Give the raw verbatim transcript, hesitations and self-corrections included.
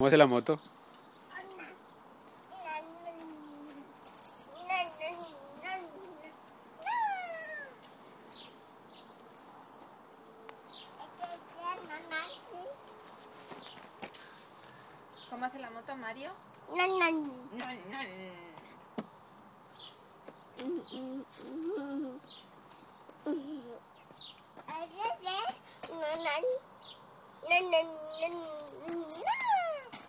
¿Cómo hace la moto? ¿Cómo hace la moto, Mario? No, no.